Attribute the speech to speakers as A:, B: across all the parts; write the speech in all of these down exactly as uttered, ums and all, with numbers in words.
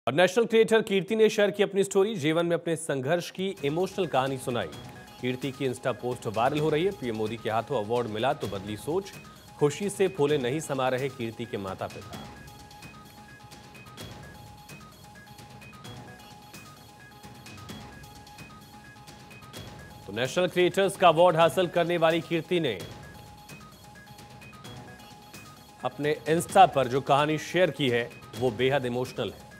A: और national creator कीर्ति ने share की अपनी स्टोरी। जीवन में अपने संघर्ष की इमोशनल कहानी सुनाई। कीर्ति की इंस्टा पोस्ट वायरल हो रही है। पीएम मोदी के हाथों अवार्ड मिला तो बदली सोच। खुशी से फूले नहीं समा रहे कीर्ति के माता पिता। तो नेशनल क्रिएटर्स का अवार्ड हासिल करने वाली कीर्ति ने अपने इंस्टा पर जो कहानी शेयर की है वो बेहद इमोशनल है।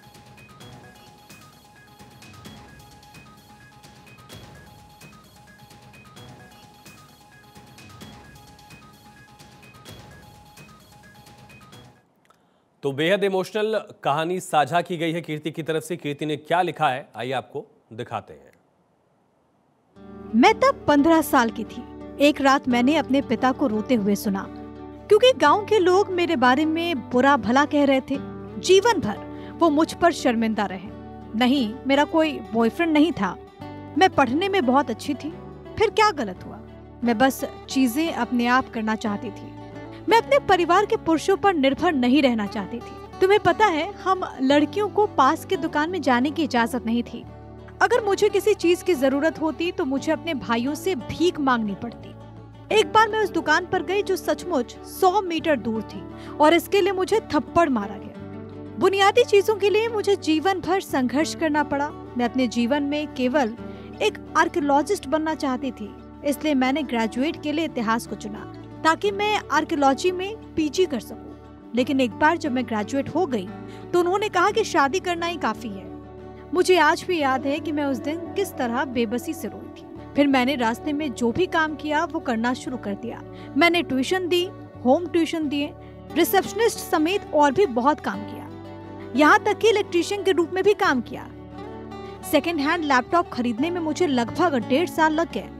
A: तो बेहद इमोशनल कहानी साझा की गई है कीर्ति की तरफ से। कीर्ति ने क्या लिखा है आइए आपको दिखाते हैं।
B: मैं तब पंद्रह साल की थी। एक रात मैंने अपने पिता को रोते हुए सुना, क्योंकि गांव के लोग मेरे बारे में बुरा भला कह रहे थे। जीवन भर वो मुझ पर शर्मिंदा रहे। नहीं, मेरा कोई बॉयफ्रेंड नहीं था। मैं पढ़ने में बहुत अच्छी थी। फिर क्या गलत हुआ? मैं बस चीजें अपने आप करना चाहती थी। मैं अपने परिवार के पुरुषों पर निर्भर नहीं रहना चाहती थी। तुम्हें पता है, हम लड़कियों को पास के दुकान में जाने की इजाजत नहीं थी। अगर मुझे किसी चीज की जरूरत होती तो मुझे अपने भाइयों से भीख मांगनी पड़ती। एक बार मैं उस दुकान पर गई जो सचमुच सौ मीटर दूर थी और इसके लिए मुझे थप्पड़ मारा गया। बुनियादी चीजों के लिए मुझे जीवन भर संघर्ष करना पड़ा। मैं अपने जीवन में केवल एक आर्कियोलॉजिस्ट बनना चाहती थी, इसलिए मैंने ग्रेजुएट के लिए इतिहास को चुना ताकि मैं आर्कियोलॉजी में पीजी कर सकूं। लेकिन एक बार जब मैं ग्रेजुएट हो गई तो उन्होंने कहा कि शादी करना ही काफी है। मुझे आज भी याद है कि मैं उस दिन किस तरह बेबसी से रोई थी। फिर मैंने रास्ते में जो भी काम किया वो करना शुरू कर दिया। मैंने ट्यूशन दी, होम ट्यूशन दिए, रिसेप्शनिस्ट समेत और भी बहुत काम किया। यहाँ तक कि इलेक्ट्रीशियन के रूप में भी काम किया। सेकेंड हैंड लैपटॉप खरीदने में मुझे लगभग डेढ़ साल लग गए।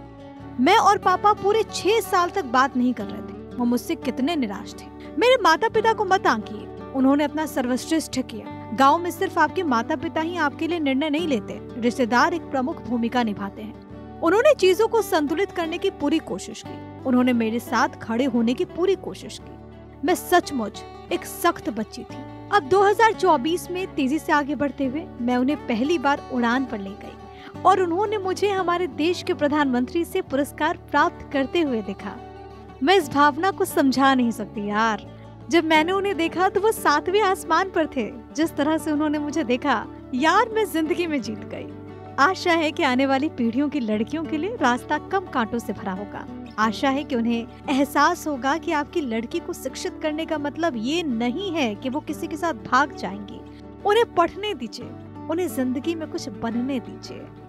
B: मैं और पापा पूरे छह साल तक बात नहीं कर रहे थे। वो मुझसे कितने निराश थे। मेरे माता पिता को मत आंकिए, उन्होंने अपना सर्वश्रेष्ठ किया। गांव में सिर्फ आपके माता पिता ही आपके लिए निर्णय नहीं लेते, रिश्तेदार एक प्रमुख भूमिका निभाते हैं। उन्होंने चीजों को संतुलित करने की पूरी कोशिश की। उन्होंने मेरे साथ खड़े होने की पूरी कोशिश की। मैं सचमुच एक सख्त बच्ची थी। अब दो हज़ार चौबीस में तेजी से आगे बढ़ते हुए मैं उन्हें पहली बार उड़ान पर ले गई और उन्होंने मुझे हमारे देश के प्रधानमंत्री से पुरस्कार प्राप्त करते हुए देखा। मैं इस भावना को समझा नहीं सकती यार। जब मैंने उन्हें देखा तो वो सातवें आसमान पर थे। जिस तरह से उन्होंने मुझे देखा, यार मैं जिंदगी में जीत गई। आशा है कि आने वाली पीढ़ियों की लड़कियों के लिए रास्ता कम कांटों से भरा होगा। आशा है कि उन्हें एहसास होगा कि आपकी लड़की को शिक्षित करने का मतलब ये नहीं है कि वो किसी के साथ भाग जाएंगी। उन्हें पढ़ने दीजिए, उन्हें जिंदगी में कुछ बनने दीजिए।